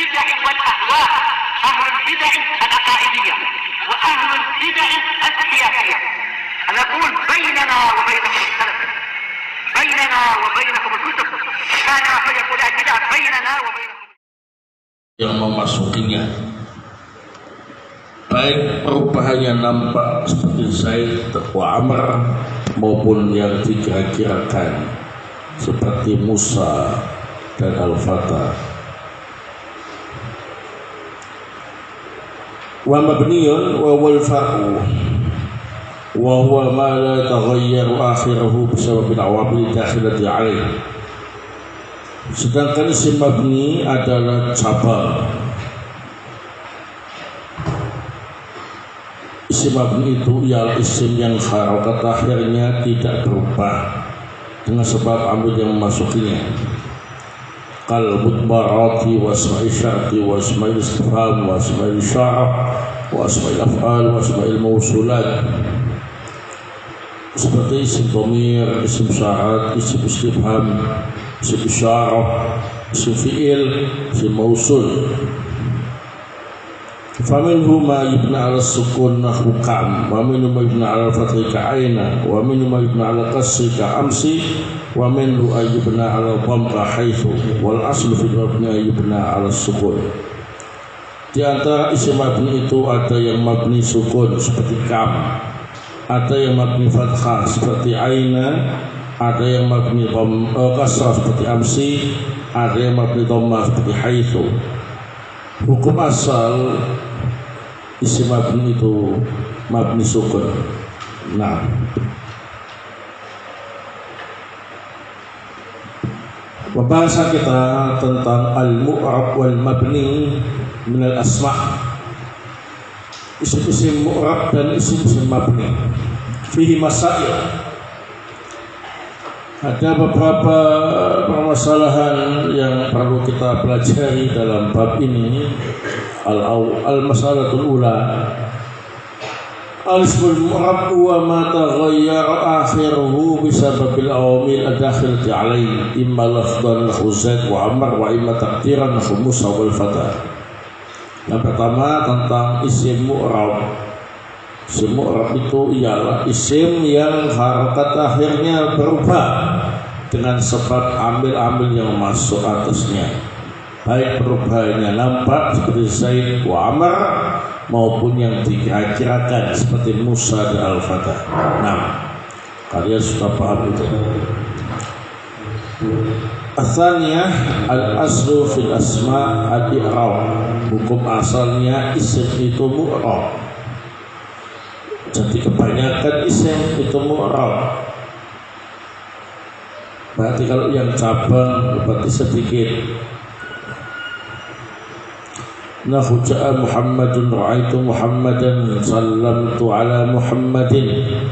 البدع والأهواء، أهل البدع العقائدية وأهل البدع السياسية. أنا أقول بيننا وبينكم السلف، بيننا وبينكم الكتب، كان فيقول البدع بيننا وبينكم yang memasukinya, baik perubahannya nampak seperti Zaid wa Amr maupun yang dikira-kirakan seperti Musa dan Al-Fatah. Wa mabniyun wa wal far'u wa huwa ma la taghayyaru akhiruhu bisabab al-awamil dakhilati alayh. Sedangkan isim mabni adalah cabang. Isim mabni itu ialah isim yang harokat akhirnya tidak berubah dengan sebab amil yang memasukinya. Kal mudbarati wa asma'i syarti wa asma'i istifham wa asma'i syarah wa asma'i af'al wa asma'i mausulat, seperti isim dhamir, isim syarat, isim istifham, isim isyarah, isim fi'il, isim mausul. Faminhu ma yubna ala sukun nahwu kam, wa minhu ma yubna ala fathi ka'aina, wa minhu ma yubna ala qasri ka'amsi, wa minhu ayyubna ala dhamma haithu, wal aslu fil mabni yubna ala sukun. Di antara isim mabni itu ada yang mabni sukun seperti kam, ada yang mabni fathah seperti aina, ada yang mabni kasrah seperti amsi, ada yang mabni dhammah seperti haitsu. Hukum asal isim mabni itu mabni sukun. Nah, pembahasan kita tentang al-mu'rab wal mabni min al-asma', isim-isim mu'rab dan isim-isim mabni. Fihi masail. Ada beberapa permasalahan yang perlu kita pelajari dalam bab ini. Al-masalatul ula, al-ismul mu'rab wa ma taghayyara akhiruhu bisababil awamil ad-dakhilati alayhi, imma lafdhan lahu Zaid wa Amr wa imma taqdiran lahu Musa wal Fatah. Yang pertama tentang isim mu'rab. Isim mu'rab itu ialah isim yang harakat akhirnya berubah dengan sebab amil-amil yang masuk atasnya, baik perubahannya nampak seperti Zaid wa Amr maupun yang dikira-kirakan seperti Musa dan Al-Fatah. Nah, kalian sudah paham itu. Asalnya al-aslu fil asma al-i'rab. Hukum asalnya isim itu mu'rab. Jadi kebanyakan isim itu mu'rab. Berarti kalau yang cabang berarti sedikit. Nahu ja'a Muhammadun, ra'aitu Muhammadan, sallamtu ala Muhammadin.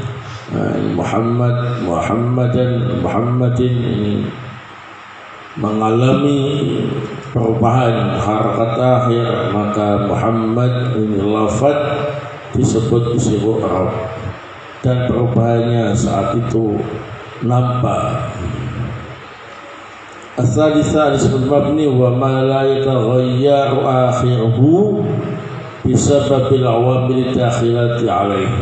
Muhammadin ini mengalami perubahan harakat akhir, maka Muhammad ini lafaz disebut isim mu'rab dan perubahannya saat itu nampak. As-salisa al-ismul mabni wa ma la yataghayyaru akhiruhu bisababil awamil dakhilati alaih.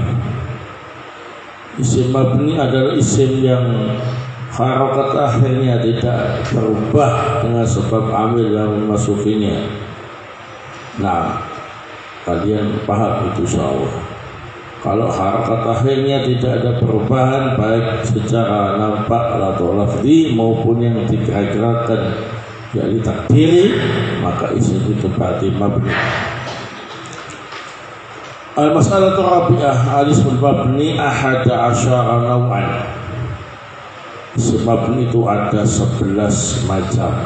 Isim mabni adalah isim yang harakat akhirnya tidak berubah dengan sebab amil yang memasukinya. Nah, kalian paham itu insyaallah. Kalau harakat akhirnya tidak ada perubahan baik secara nampak atau lafzi maupun yang dikira-kirakan yakni takdiri, maka isim itu berarti mabni. Al-mas'alatu rabi'ah, al-ismul mabni ahada asyara naw'an. Isim mabni itu ada 11 macam.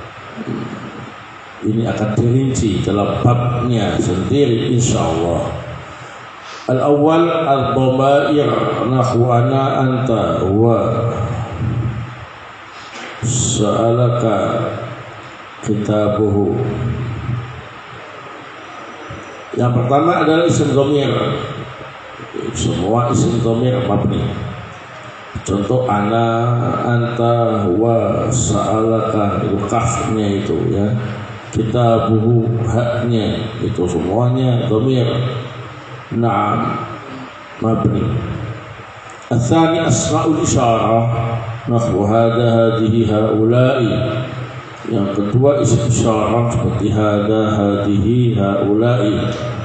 Ini akan dirinci dalam babnya sendiri insyaallah. Al-awwal al-dhamair nahwu ana anta wa sa'alaka kitabuhu. Yang pertama adalah isim dhamir. Semua isim dhamir mabni. Contoh ana, anta, wa, sa'alaka, itu kafnya itu ya. kitabuhu haknya itu semuanya dhamir na'am mabni. Atsani asma'ul isyarah nahwu hada hadhihi haula'i. Yang kedua isim isyarah seperti hada hadihi haula'i.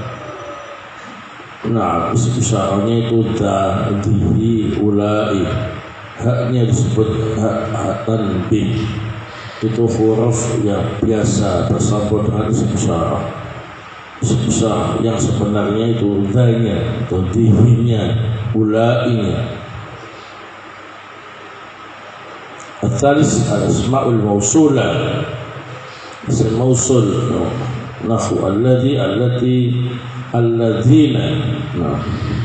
Nah, isim isyarahnya itu hadhihi ula'i. Haknya disebut hak tanbih. Itu huruf yang biasa bersambung dengan isim isyarah. Isim isyarah yang sebenarnya itu dhanya atau dihinya, ula'inya. Al-thalis al-asma'ul mausulah. Isim mausul nahwu alladhi, allati, alladzina. Nah,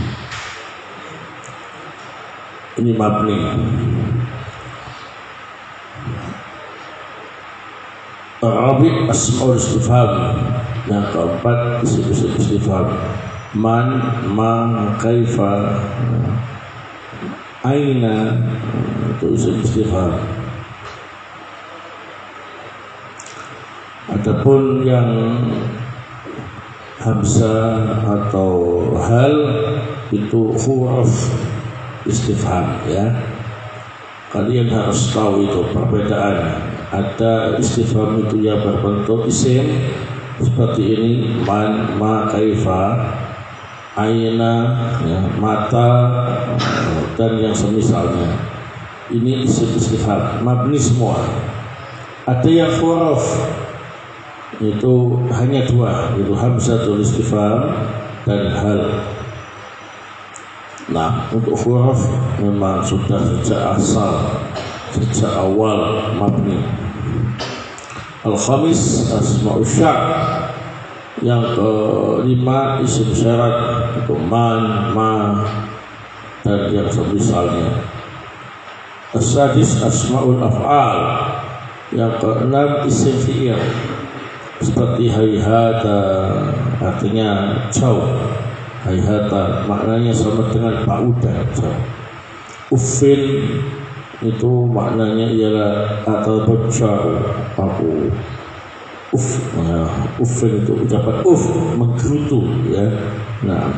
ini mabni. Rabi' asma'ul istifham. Yang keempat isim istifham. Man, ma, kaifa, aina, itu isim istifham. Adapun yang hamzah atau hal itu huruf istifham ya. Kalian harus tahu itu perbedaan. Ada istifham itu yang berbentuk isim seperti ini, man, ma, kaifa, aina, ya, mata, dan yang semisalnya. Ini isim istifham mabni semua. Ada yang huruf itu hanya dua, itu hamzatul istifham dan hal. Nah, untuk huruf memang sudah sejak asal, sejak awal mabni. Al-khamis asma'ul syarat. Yang kelima isim syarat itu man, ma, dan yang semisalnya. As-sadis asma'ul af'al. Yang keenam isim fi'il seperti hayhata, artinya jauh. Hayhata maknanya sama dengan baudah, jauh. Uffin itu maknanya ialah atau jauh, aku. Uffin itu ucapan menggerutu ya. Nah,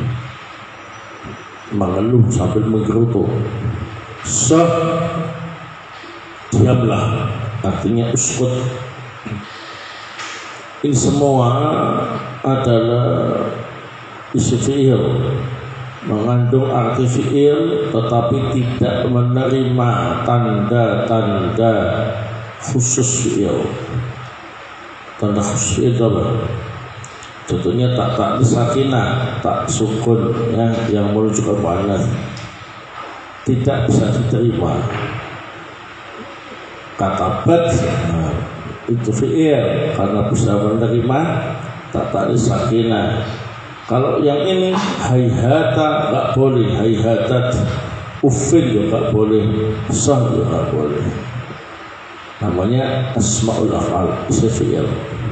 mengeluh sambil menggerutu. Diamlah, artinya uskut. Ini semua adalah isim fi'il, mengandung arti fi'il tetapi tidak menerima tanda-tanda khusus fi'il. Tanda khusus fi'il apa? Tentunya tak sakinah, tak sukun ya, yang menunjukkan muannats tidak bisa diterima. Kata bad itu fi'il karena bisa menerima tak sakinah. Kalau yang ini hayhata enggak boleh, hayhatat, uffin juga enggak boleh, sah juga enggak boleh. Namanya asmaul af'al, isim fi'il.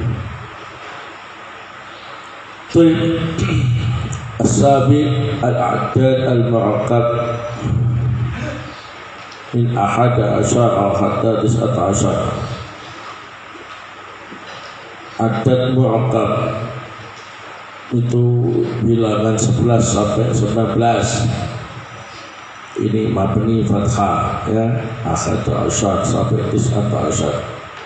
As-sabi al-a'dad al-murakkab min ahada asyara hatta tis'ata asyara. Adad murakkab itu bilangan 11 sampai 19. Ini mabni fathah ya, ahada asyara sampai tis'ata asyara.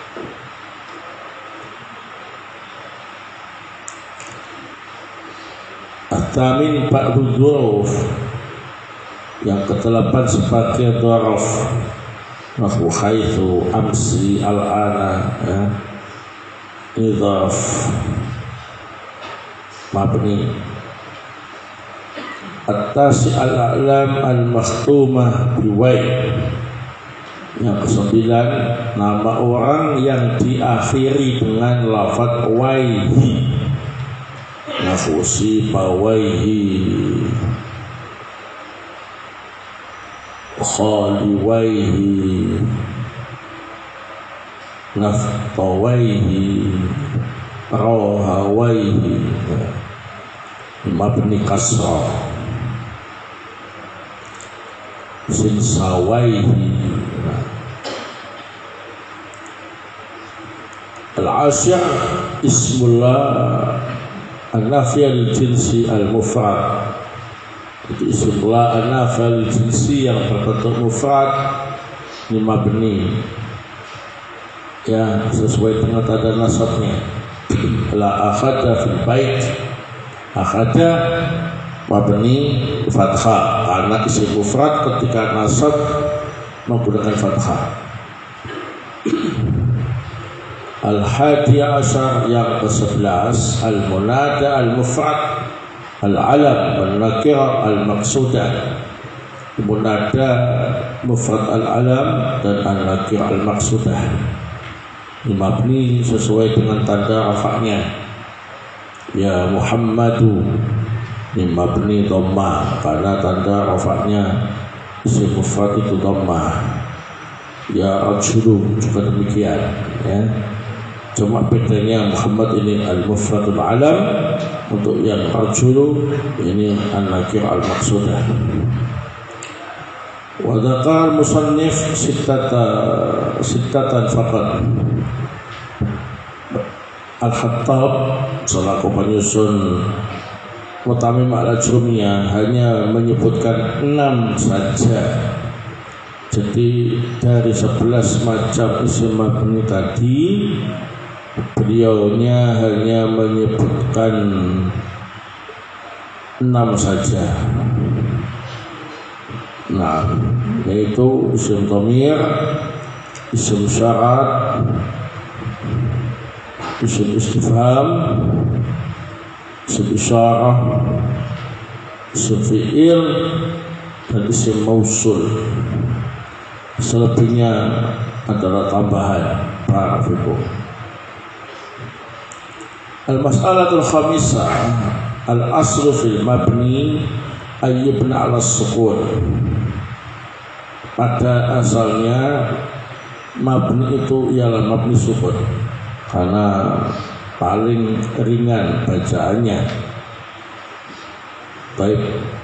At-tamin ba'du dzuruf. Yang ke-8 sebagai dzuruf. Nahwu haitsu, amsi, al-ana ya. Idhaf mabni. At-tasi al-a'lam al-makhtumah biwai. Yang ke-9 nama orang yang diakhiri dengan lafaz waihi. Nahwu sibawaihi, khaliwaihi, naftawaihi, rawhawaihi. Mabni kasrah. Sinsawaihi. Al-asyir ismullah an-nafi al-jinsi al-mufrad. Itu ismullah an-nafi al-jinsi yang berbentuk mufrad ini mabni, ya, sesuai dengan tanda nasabnya. La akhada fil bait, akhada mabni fathah karena isim mufrad ketika nasab menggunakan fathah. Al-hadi ashar yang ke-11 al-munada al-mufrad al-alam al-nakirah al-maqsudah. Munada mufrad al-alam dan al-nakirah al-maqsudah mabni sesuai dengan tanda rafa'nya. Ya Muhammadu mabni dhammah karena tanda rafa'nya isim mufrad itu dhammah. Ya rajulu juga demikian, ya. Cuma bedanya Muhammad ini al-mufradul alam, untuk yang rajulu ini an-nakir al-maqsudah. Wa dzakar musannif sittatan faqat. Al-Khattab selaku penyusun Mutamim al-Ajrumiyah hanya menyebutkan 6 saja. Jadi dari 11 macam isim mabni tadi, beliaunya hanya menyebutkan 6 saja. Nah, yaitu isim dhamir, isim syarat, isim istifham, isim isyarah, isim fi'il, dan isim mausul. Selebihnya adalah tambahan. Barakallahu. Al-mas'alatul khamisah al-aslu fil mabni ayyubna ala sukun. Pada asalnya mabni itu ialah mabni sukun karena paling ringan bacaannya. Baik,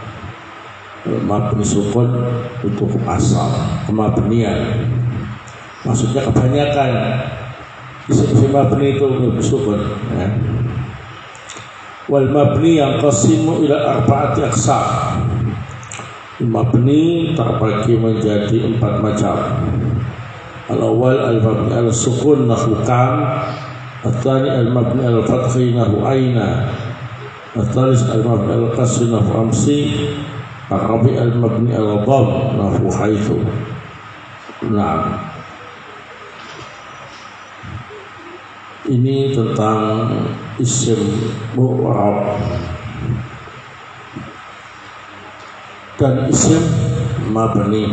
mabni sukun itu asal kemabnian, maksudnya kebanyakan isim mabni itu sukun, ya. Wal mabni yang qasimu ila arba'ati aqsam. Mabni terbagi menjadi 4 macam. Al-awwal al-mabni al-sukun nahu kam, al-thani al-mabni al-fathi nahu aina, al-thalits al-mabni al-qasri nahu amsi, al-rabi al-mabni al-dham nahu haitsu. Nah, ini tentang isim mu'rab dan isim mabni.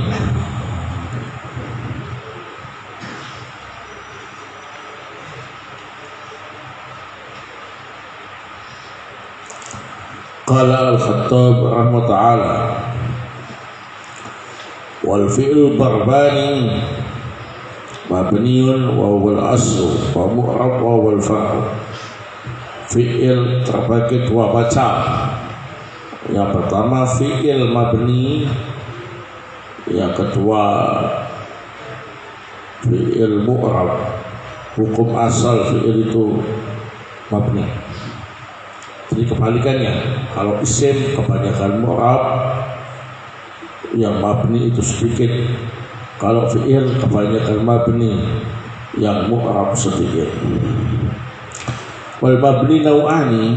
Qala al-Khattab rahimahullah ta'ala wal fi'l barbani mabniun wa wal aslu wa mu'rab wa wal fa'il. Fi'il terbagi 2 macam. Yang pertama fi'il mabni, yang kedua fi'il mu'rab. Hukum asal fi'il itu mabni. Jadi kebalikannya, kalau isim kebanyakan mu'rab, yang mabni itu sedikit. Kalau fi'il kebanyakan mabni, yang mu'rab sedikit. Wal mabni nau'ani.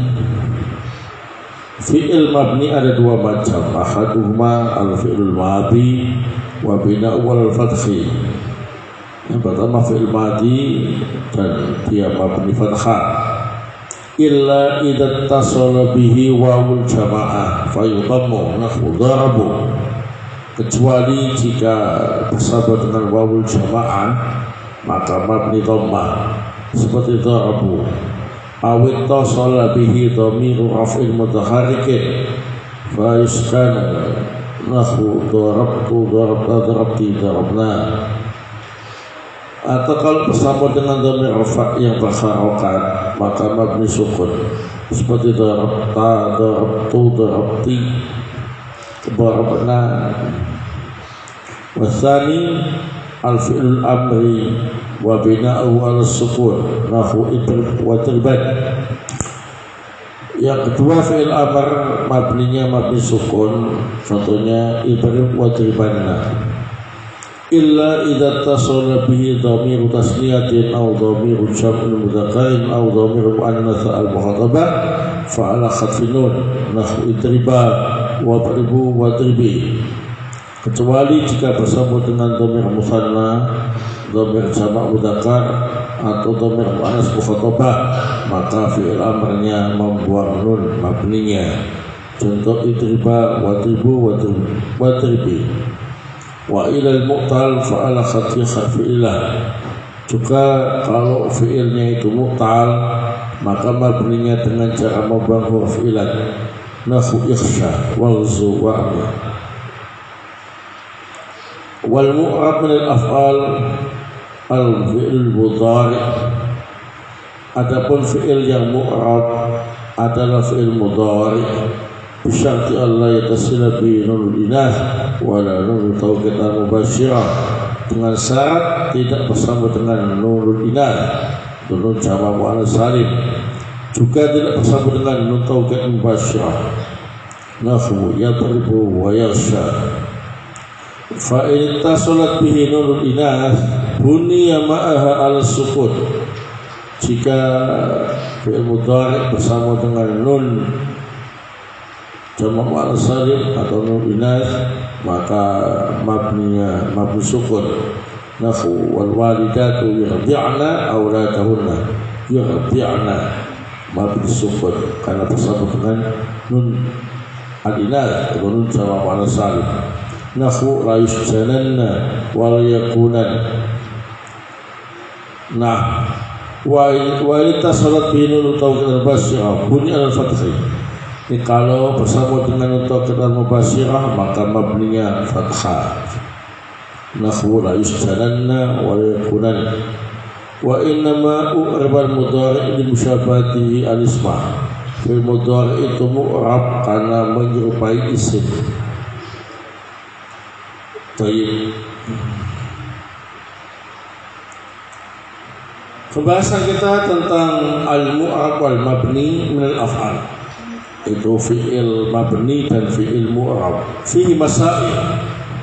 Fi'il mabni ada 2 macam. Ahaduhuma al-fi'lul madi wa bina'u wal fathi. Yang pertama fi'il madi dan dia mabni fathah. Illa idza tasala bihi wawul jamaah fayudammu nahu darabu. Kecuali jika bersama dengan wawul jamaah maka mabni dhammah seperti darabu. Awit tasala bihi dhamiru raf'il mutaharrikin fayuskan nahu darabtu darabta darabti darabna. Atau kalau bersama dengan dhamir rafa' yang berharokat maka mabni sukun seperti darabta darabtu darabti darabna. Wasani al-fi'lul amri wa bina'uhu 'ala sukun nahu idrib wa driban. Yang kedua fi'il amr mabninya mabni sukun, contohnya idrib wa dribanna. Illa idza tasala bihi dhamiru tasniyatin aw dhamiru jam'in mudzakkarin aw dhamiru muannats al-mukhatabah fa ala khatfin nun nahu idriba wa dribu wa dribi. Kecuali jika bersambung dengan dhamir musanna, dhamir jamak mudzakkar atau dhamir muannats mukhatabah, maka fi'il amrnya membuang nun mabninya. Contoh idriba wa dribu wa dribi. Wa ilal mu'tal fa'ala khatfi kharfi'ilah. Juga kalau fi'ilnya itu mu'tal, maka mabninya dengan cara membuang huruf ilat. Nahu ikhsha walzu wa'mi. Wal mu'rab min al-af'al al-fi'il mudhari'. Adapun fi'il yang mu'rab adalah fi'il mudhari' bisyarti Allah yatasila bi nunul inath wala nunul tawqid al-mubashirah, dengan syarat tidak bersama dengan nunul inath, nun jamak muannats salim, juga tidak bersama dengan nun tawqid mubashirah. Nahu yadribu wa yasha. Fa in tasalat bihi nunul inath buniya ma'aha ala sukun. Jika fi'il mudhari bersama dengan nun jamak muannats salim atau nun inath, maka mabninya mabni sukun. Nahu wal walidatu yurdi'na auladahunna. Yurdi'na mabni sukun karena bersama dengan nun al-inath atau nun jamak muannats salim. Nahu la yusjananna wal yakunan. Nah, wa tasalat bi nun tawqid al-basyrah bunyi al-fathhi. Ini kalau bersama dengan untuk kita mubashirah maka mabninya fathah. Nahu la yusjananna wa yakunan. Wa innama u'rabal mudhari' li musyabahatihi al-isma. Fil mudhari' itu mu'rab karena menyerupai isim. Baik. Pembahasan kita tentang al-mu'rab wal mabni min al-af'al. Itu fi'il mabni dan fi'il mu'rab. Fihi masail.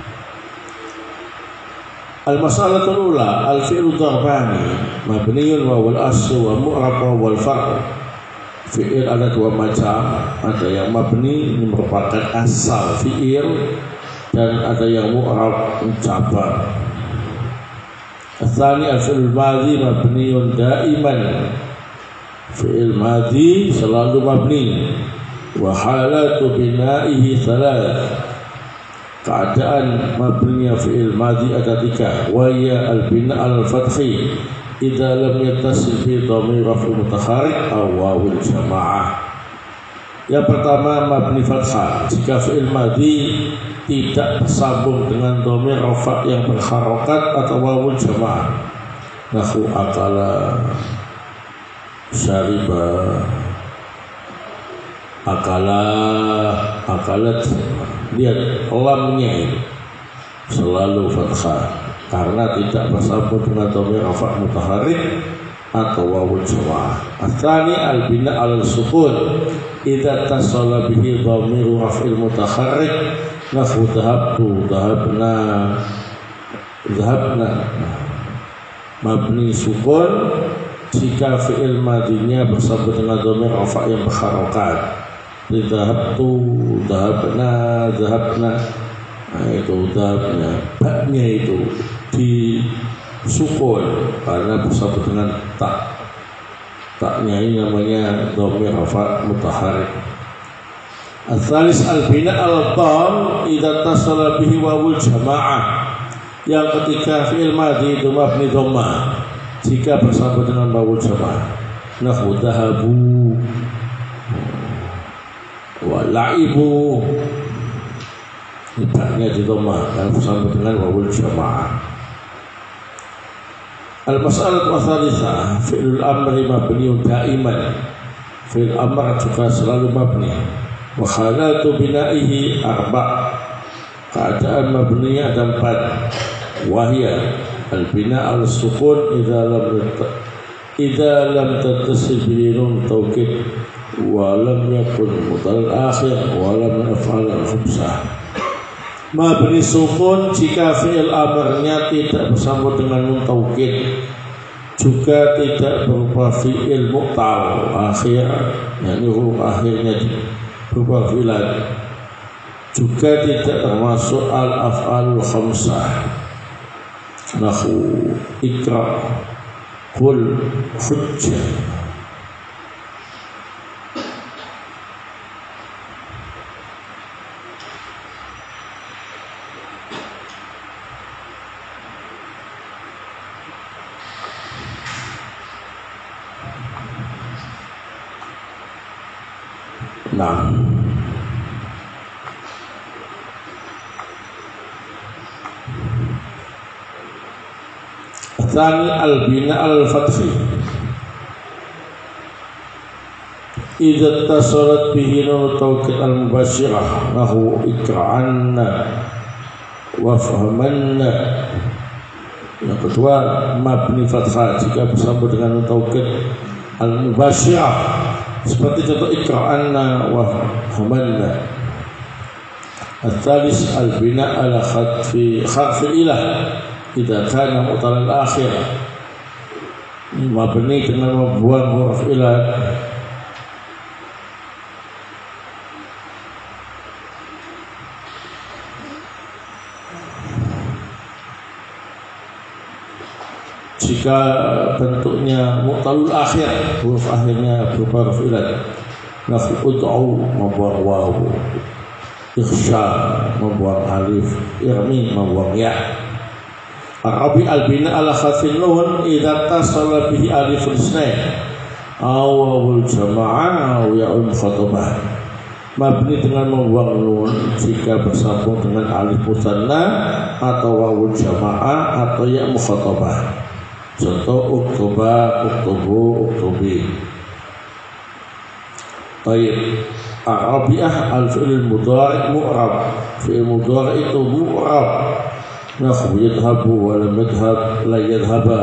Al-mas'alatul ula al-fi'lu darbani mabniyun wa wal aslu wa mu'rab wa wal far'. Fi'il ada dua macam, ada yang mabni ini merupakan asal fi'il, dan ada yang mu'rab mencabar. Al-thani al-fi'il madhi mabniyun daiman. Fi'il madhi selalu mabni. Wa halatu bina'ihi thalath. Keadaan mabninya fi'il madhi ada tiga. Wa ya al-bina' al-fathi idza lam yattasil bi dhamir raf'i mutaharrik aw wawil jamaah. Yang pertama mabni fathah jika fi'il madhi tidak bersambung dengan dhamir rafa' yang berharokat atau wawul jamaah. Nahu akala, syariba, akalat. Lihat lamnya ini selalu fathah karena tidak bersambung dengan dhamir rafa' mutaharrik atau wawul jamaah. Atsani al-bina al-sukun idza tasala bihi dhamiru raf'il mutaharrik. Nahu dhahabna. Mabni sukun jika fi'il madinya bersambung dengan dhamir rafa' yang berharokat. Dhahabna. Nah, itu dhahabnya, baknya itu di sukun karena bersambung dengan tak. Taknya ini namanya dhamir rafa' mutaharrik. Al-thalis al-bina al-dham idza tasala bihi wawul jamaah. Yang ketiga fi'il madhi itu mabni dhamma jika bersambung dengan wawul jamaah. Nahu dhahabu wa la'ibu. Ibaknya di dhamma karena bersambung dengan wawul jamaah. Al-mas'alatu ats-tsalitsah fi'lul amri mabniun daiman. Fi'il amr juga selalu mabni. Wa halatu bina'ihi arba'. Keadaan mabninya ada 4. Wahia al-bina al-sukun idza lam tattasil bihi nun taukid wa lam yakun mutal akhir wa lam yaf'al al-khamsah. Mabni sukun jika fi'il amarnya tidak bersambung dengan nun taukid, juga tidak berupa fi'il mu'tal akhir, yakni huruf akhirnya berupa fi'lan, juga tidak termasuk al-af'alul khamsah, nahu ikra, qul, hujjah. Nah, tsani al-bina al-fathi idza tasalat bihi nun taukid al-mubashirah nahu ikra'anna wa fahamanna. Yang kedua, mabni fathah jika bersambung dengan nun taukid al-mubashirah seperti contoh ikra'anna wa fahamanna. Al-thalis al-bina ala kharfi ilah idza kana mu'tal al-akhir, mabni dengan membuang huruf ilah jika bentuknya mu'talul akhir, huruf akhirnya berupa huruf ilah. Nafi ud'u membuang waw, ikhsha membuang alif, irmi membuang ya. Arabi al-bina ala khafin nun idza tasala bihi alif lisnain aw wawul jama'ah aw ya'ul mukhatabah, mabni dengan membuang nun jika bersambung dengan alif musanna atau wawul jama'ah atau ya mukhatabah. Contoh uktuba, uktubu, uktubi. Baik, Arabiah al-fi'il mudhari' mu'rab. Fi'il mudhari' itu mu'rab. Nahu yadhabu wa lam yadhab la yadhaba.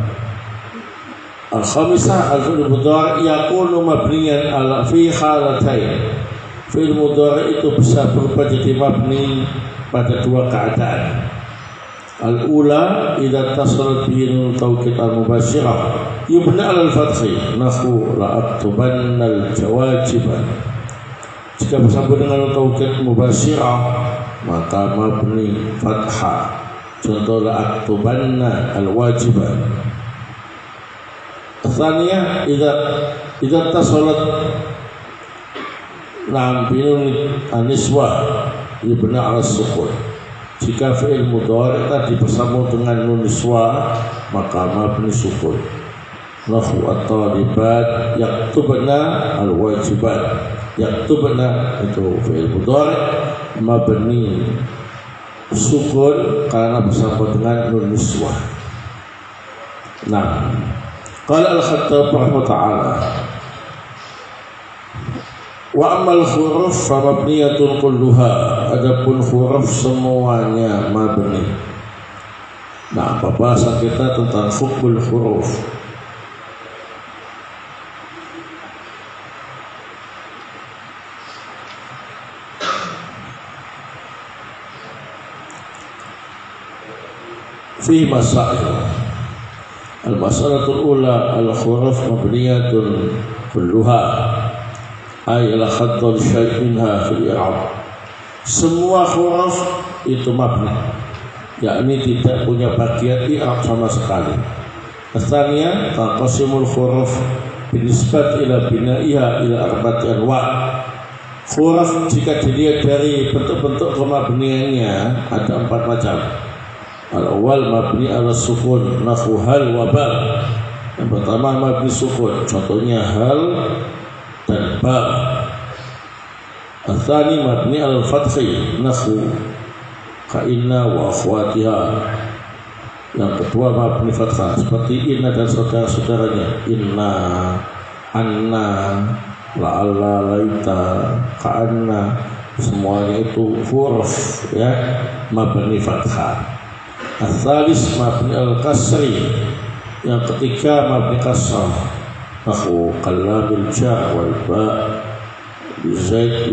Al-khamisah al-fi'il mudhari' yakunu mabniyan ala fi halatain. Fi'il mudhari' itu bisa berubah jadi mabni pada dua keadaan. Al-ula idza tasalat bihi nun taukid al-mubashirah yubna al-fathi nahu la aktubanna al-jawajiban. Jika bersambung dengan nun taukid mubashirah maka mabni fathah. Contoh la aktubanna al-wajiban. Tsaniyah idza tasalat lam bi nun an-niswah yubna al-sukun. Jika fi'il mudhari' tadi bersambung dengan nun niswa maka mabni sukun. Nahu at-talibat yaktubna al-wajibat. Yaktubna itu fi'il mudhari' mabni sukun karena bersambung dengan nun niswa. Nah, qala al-Khattab rahimahullah wa amal huruf fa mabniyatun kulluha, adapun huruf semuanya mabni. Nah, pembahasan kita tentang hukmul huruf. Fi masail. Al-mas'alatul ula al-huruf mabniyatun kulluha ay la khaddal syai'inha fil i'rab. Semua huruf itu mabni, yakni tidak punya bagian i'rab sama sekali. Asalnya taqasimul huruf binisbat ila binaiha ila arba'ati anwa'. Huruf jika dilihat dari bentuk-bentuk kemabniannya ada 4 macam. Al-awwal mabni ala sukun nahu hal wa ba. Yang pertama mabni sukun, contohnya hal dan ba. Al-thani mabni al-fathi nahu ka inna wa akhwatiha. Yang kedua mabni fathah seperti inna dan saudara-saudaranya, inna, anna, la'alla, laita, ka'anna, semuanya itu huruf ya mabni fathah. Al-thalis mabni al-kasri, yang ketiga mabni kasrah. Nahu kalamil ja' wal ba' bizaid.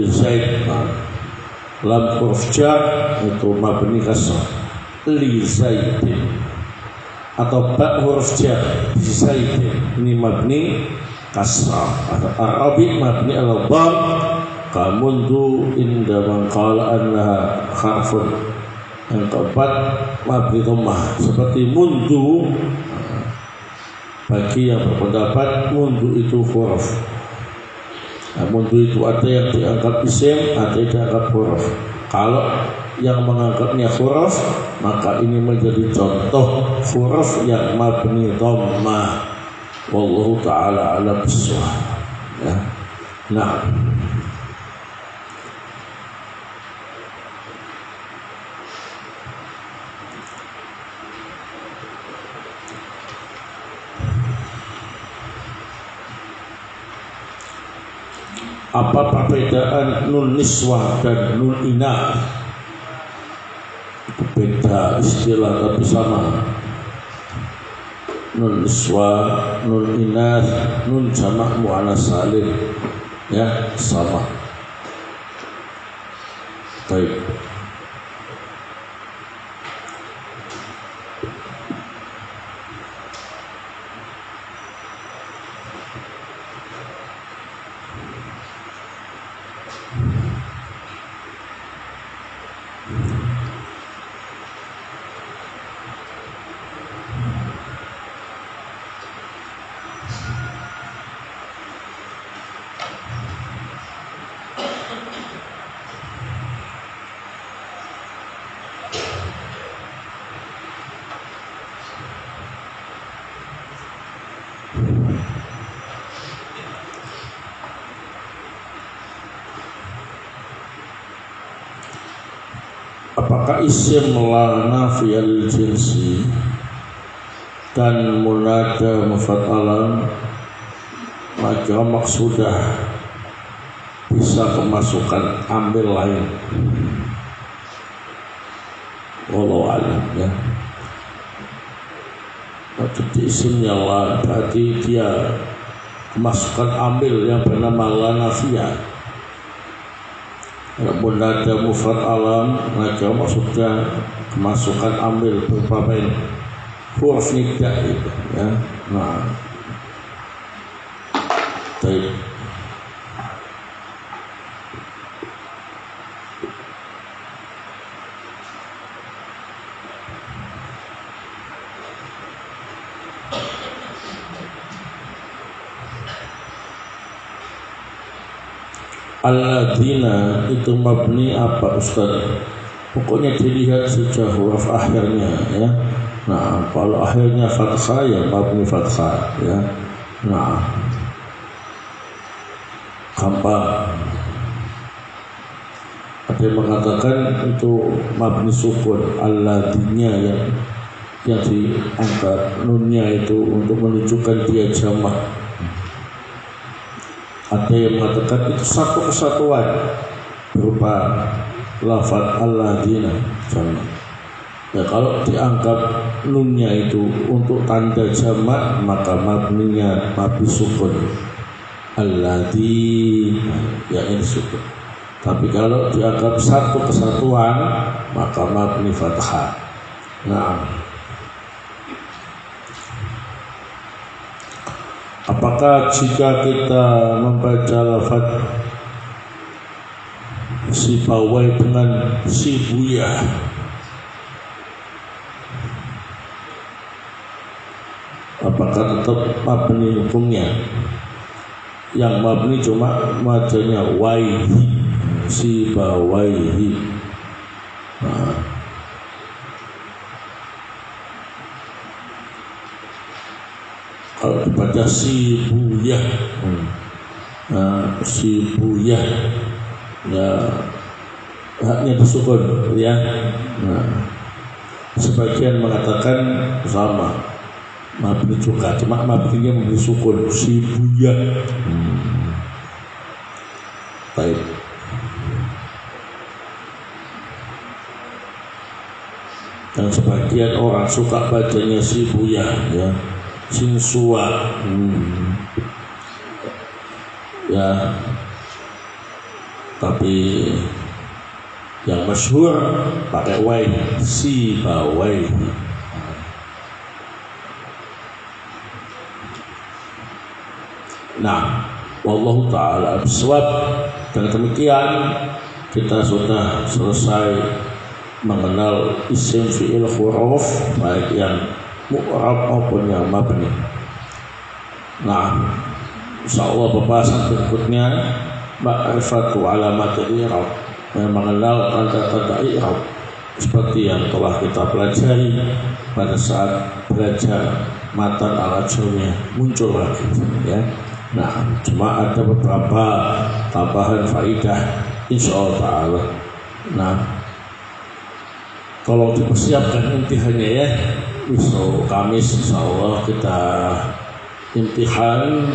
Lam huruf ja' itu mabni kasrah li zaidin, atau ba' huruf ja' bizaidin ini mabni kasrah. Arabi mabni al-dham kamundu inda man qala annaha harfun. Yang keempat mabni dhammah seperti mundu bagi yang berpendapat mundu itu huruf. Mundu itu ada yang dianggap isim, ada yang dianggap huruf. Kalau yang menganggapnya huruf, maka ini menjadi contoh huruf yang mabni dhammah. Wallahu ta'ala a'lam bissawab. Ya. Nah, apa perbedaan nun niswah dan nun inath? Beda istilah tapi sama. Nun niswah, nun inath, nun jamak muannas salim, ya sama. Baik. Apakah isim la nafiyal jinsi dan munada mufa'alan maka maksudah bisa kemasukan ambil lain? Wallahu a'lam, ya. Jadi isimnya la berarti dia kemasukan ambil yang bernama la nafiyah. Munada mufrad alam maka maksudnya kemasukan ambil berupa huruf nida itu, ya. Nah, baik. Alladzina itu mabni apa Ustaz? Pokoknya dilihat sejak huruf akhirnya, ya. Nah, kalau akhirnya fathah ya mabni fathah, ya. Nah, gampang. Ada yang mengatakan itu mabni sukun, alladzina yang diangkat nunnya itu untuk menunjukkan dia jamak. Ada yang mengatakan itu satu kesatuan berupa lafaz alladzina jamak. Ya, kalau dianggap nunnya itu untuk tanda jamak maka mabninya mabni sukun alladzi, ya ini sukun. Tapi kalau dianggap satu kesatuan maka mabni fathah. Nah, apakah jika kita membaca lafaz si bawai dengan si buya apakah tetap mabni hukumnya? Yang mabni cuma madanya waihi, si bawaihi. Nah, kalau dibaca si buyah, si buyah, ya haknya disukun, ya. Nah, sebagian mengatakan sama mabni juga, cuma mabninya memberi sukun si buyah. Baik. yang sebagian orang suka bacanya Shibuya ya, Shinsua ya, tapi yang masyhur pakai wai, Sibawai. Nah, wallahu ta'ala bisawab. Dengan demikian kita sudah selesai mengenal isim fi'il huruf baik yang mu'rab maupun yang mabni. Nah, insyaallah pembahasan berikutnya ma'rifatu alamatil i'rab, mengenal tanda-tanda i'rab seperti yang telah kita pelajari pada saat belajar matan al-ajrumiyah muncul lagi ya. Nah, cuma ada beberapa tambahan faidah insyaallah ta'ala. Nah, tolong dipersiapkan imtihannya ya. Besok Kamis insyaallah kita imtihan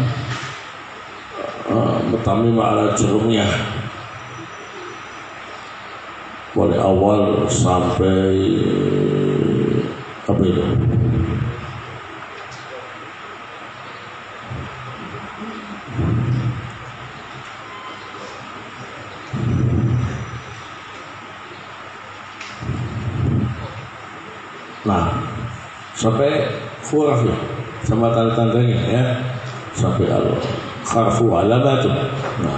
Mutamim al-ajrumiyah mulai awal sampai apa itu? Nah, sampai huruf ya, sama tanda-tandanya ya, sampai al-harfu alamatun. Nah,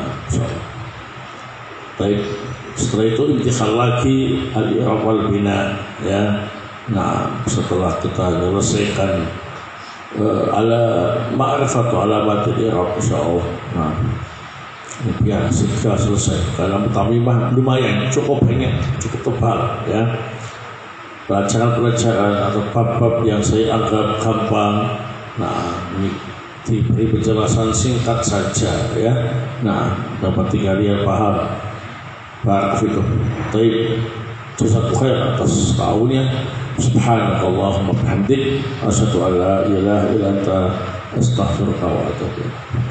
baik. Setelah itu imtihan lagi al-i'rab wal bina ya. Nah, setelah kita menyelesaikan ala ma'rifatu alamatil i'rab insyaallah. Nah, ya segera selesai. Karena mutamimah lumayan cukup banyak, cukup tebal ya. Pelajaran-pelajaran atau bab-bab yang saya anggap gampang, nah ini diberi penjelasan singkat saja ya. Nah, dapat kalian paham. Barakallahu fikum. Baik, jazakumullah khair atas tahunnya. Subhanakallahumma bihamdik, asyhadu an la ilaha illa anta, astaghfiruka wa atubu ilaik.